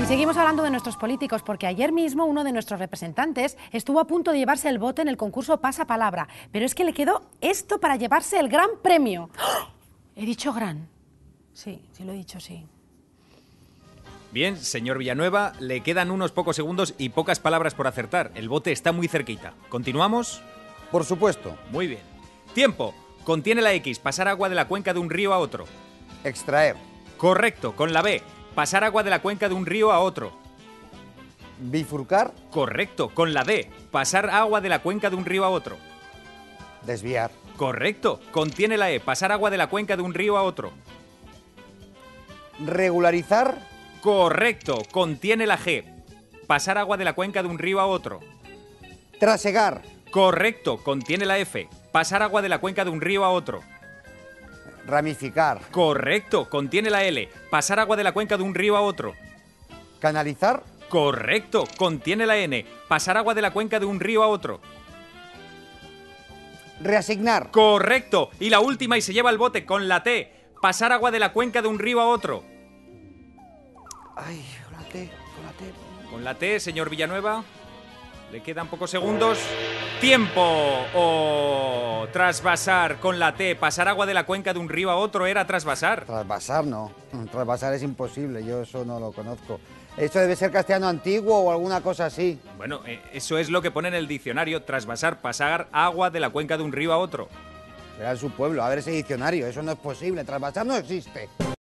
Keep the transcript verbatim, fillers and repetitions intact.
seguimos hablando de nuestros políticos, porque ayer mismo uno de nuestros representantes estuvo a punto de llevarse el bote en el concurso Pasapalabra, pero es que le quedó esto para llevarse el gran premio. ¡Oh! He dicho gran. Sí, sí lo he dicho, sí. Bien, señor Villanueva, le quedan unos pocos segundos y pocas palabras por acertar. El bote está muy cerquita. ¿Continuamos? Por supuesto. Muy bien. Tiempo. Contiene la X, pasar agua de la cuenca de un río a otro. Extraer. Correcto. Con la B, pasar agua de la cuenca de un río a otro. Bifurcar. Correcto. Con la D, pasar agua de la cuenca de un río a otro. Desviar. Correcto. Contiene la E, pasar agua de la cuenca de un río a otro. Regularizar. Correcto. Contiene la G, pasar agua de la cuenca de un río a otro. Trasegar. Correcto. Contiene la F, pasar agua de la cuenca de un río a otro. Ramificar. Correcto. Contiene la L, pasar agua de la cuenca de un río a otro. Canalizar. Correcto. Contiene la N, pasar agua de la cuenca de un río a otro. Reasignar. Correcto. Y la última y se lleva el bote con la T, pasar agua de la cuenca de un río a otro. Ay, con la T, con la T. Con la T, señor Villanueva, le quedan pocos segundos. ¡Tiempo! O trasvasar con la T, pasar agua de la cuenca de un río a otro era trasvasar. Trasvasar no. Trasvasar es imposible, yo eso no lo conozco. Eso debe ser castellano antiguo o alguna cosa así. Bueno, eh, eso es lo que pone en el diccionario, trasvasar, pasar agua de la cuenca de un río a otro. Será en su pueblo, a ver ese diccionario, eso no es posible, trasvasar no existe.